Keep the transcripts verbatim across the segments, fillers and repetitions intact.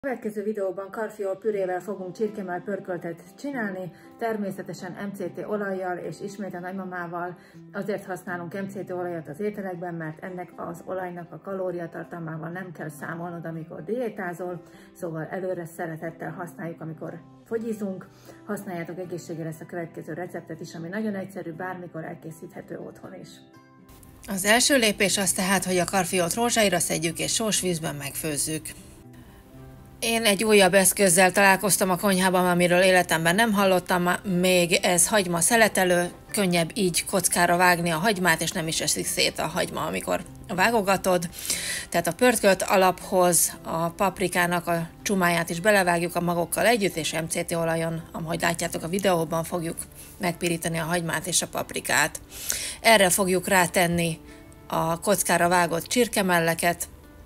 A következő videóban karfiol pürével fogunk csirkemell pörköltet csinálni, természetesen em cé té olajjal és ismét a nagymamával. Azért használunk em cé té olajat az ételekben, mert ennek az olajnak a kalóriatartalmával nem kell számolnod, amikor diétázol, szóval előre szeretettel használjuk, amikor fogyizunk. Használjátok egészségére ezt a következő receptet is, ami nagyon egyszerű, bármikor elkészíthető otthon is. Az első lépés az tehát, hogy a karfiolt rózsáira szedjük és sós vízben megfőzzük. Én egy újabb eszközzel találkoztam a konyhában, amiről életemben nem hallottam még, ez hagyma szeletelő, könnyebb így kockára vágni a hagymát, és nem is eszik szét a hagyma, amikor vágogatod. Tehát a pörkölt alaphoz a paprikának a csumáját is belevágjuk a magokkal együtt, és em cé té olajon, ahogy látjátok a videóban, fogjuk megpirítani a hagymát és a paprikát. Erre fogjuk rátenni a kockára vágott csirkemelleket,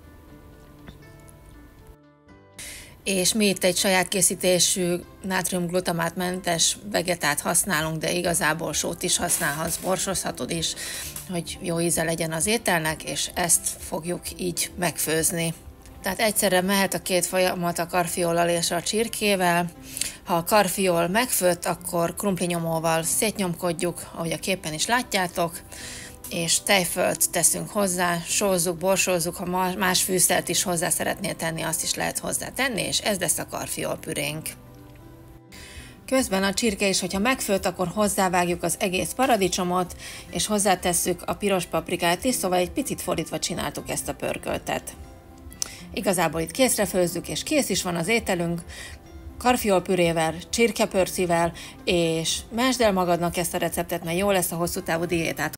és mi itt egy saját készítésű nátriumglutamátmentes vegetát használunk, de igazából sót is használhatsz, borsozhatod is, hogy jó íze legyen az ételnek, és ezt fogjuk így megfőzni. Tehát egyszerre mehet a két folyamat a karfiollal és a csirkével. Ha a karfiol megfőtt, akkor krumplinyomóval szétnyomkodjuk, ahogy a képen is látjátok, és tejfölt teszünk hozzá, sózzuk, borsózzuk, ha más fűszert is hozzá szeretnél tenni, azt is lehet hozzá tenni, és ez lesz a karfiol pürénk. Közben a csirke is, hogyha megfőtt, akkor hozzávágjuk az egész paradicsomot, és hozzátesszük a piros paprikát is, szóval egy picit fordítva csináltuk ezt a pörköltet. Igazából itt készre főzzük, és kész is van az ételünk, karfiol pürével, csirkepörcivel, és mesd el magadnak ezt a receptet, mert jó lesz a hosszú távú diétát.